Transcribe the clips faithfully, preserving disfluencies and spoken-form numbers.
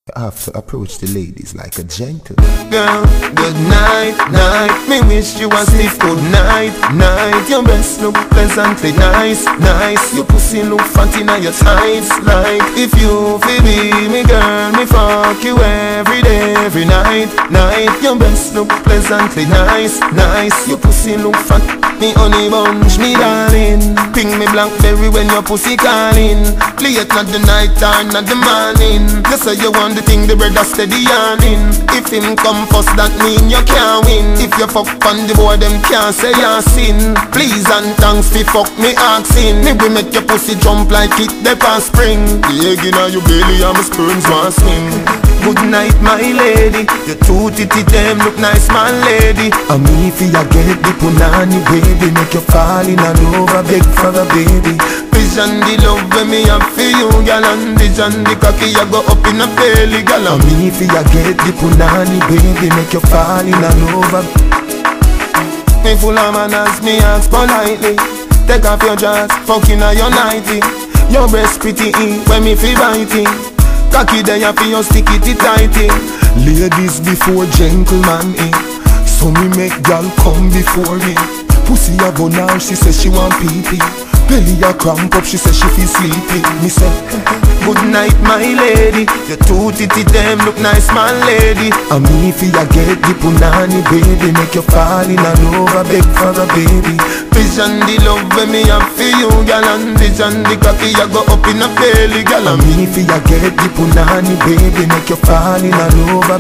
I have to approach the ladies like a gentle. Girl, good night, night. Me wish you a sleep good night, night. Your breasts look pleasantly nice, nice. Your pussy look fat inna your sides. Like if you feel me, me girl, me fuck you every day, every night, night. Your breasts look pleasantly nice, nice. Your pussy look fat, me honey bunch, me darling. Ping me blackberry when your pussy calling. Play it not the night or not the morning. You say you want the thing, the brother steady yarning. If him come first, that mean you can't win. If you fuck on the boy, them can't say you sin. Please and thanks fi fuck me asking. Me we make your pussy jump like it the past spring. The egg inna your belly and my sperms want swing. Good night my lady, your two titty them look nice my lady. And me fi ya get the punani baby, make you fall in and over, beg for a baby. Vision the love when me have for you, gal, and vision the cocky ya go up in a belly, gal. And me fi ya get the punani baby, make you fall in and over. Me full of manners, me ask politely. Take off your dress, fucking on your nighty. Your breast pretty in when me fi biting. Cocky there for your sticky tighty. Ladies before gentlemen, eh? So me make gal come before me. Pussy a go now, she say she want pee-pee. Belly a cramp up, she say she feel sleepy. Me say, good night my lady. Your two titty them look nice my lady. And me fi ya get the punani baby, make you fall in and over, beg for a baby. Vision the love when me have for you, gal, and vision the cocky ya go up in a belly, gal. And me fi ya get the punani baby, make you fall in and over.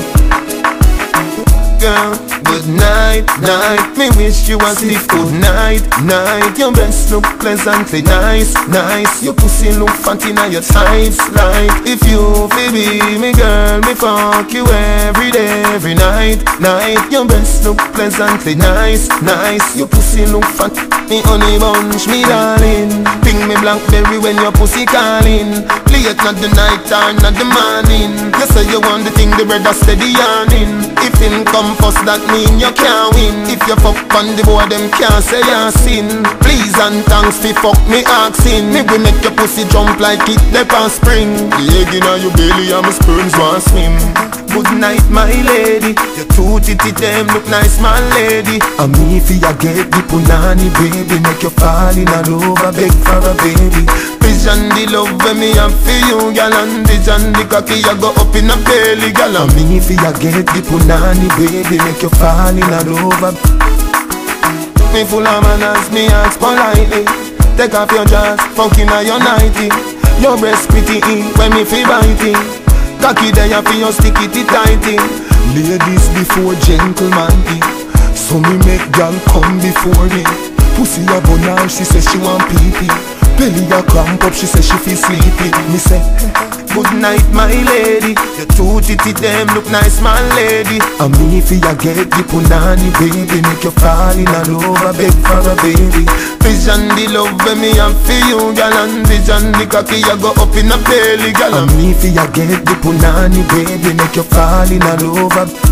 Girl, good night, night. Me wish you a sleep good night, night. Your breasts look pleasantly nice, nice. Your pussy look fat inna your sides. Like if you feel me, me girl, me fuck you every day, every night, night. Your breasts look pleasantly nice, nice. Your pussy look fat, me honey bunch, me darling. Ping me blackberry when your pussy calling. Play it not the night or not the morning. You say you want the thing, the brother steady yarning. If him come first, that mean you can't win. If you fuck on the boy, them can't say you sin. Please and thanks fi fuck me asking. Me we make your pussy jump like it the past spring. The egg inna your belly and my sperms want swim. Good night my lady, your two titty them look nice my lady. And me fi ya get the punani baby, make you fall in and over, beg for a baby. Vision the love when me have for you, gal, and vision the cocky ya go up in a belly, gal. And me fi ya get the punani baby, make you fall in and over. Me full of manners, me ask politely. Take off your dress, fucking on your nighty. Your breast pretty in when me fi biting. Cocky there for your sticky tighty. Ladies before gentlemen, eh? So me make gal come before me. Pussy a go now, she say she want pee-pee. Belly a cramp up, she say she feel sleepy. Me say, good night my lady. Your two titty them look nice my lady. And me fi ya get the punani baby, make you fall in and over, beg for a baby. Vision the love when me have for you, gal, and vision the cocky ya go up in a belly, gal. And me fi ya get the punani baby, make you fall in and over.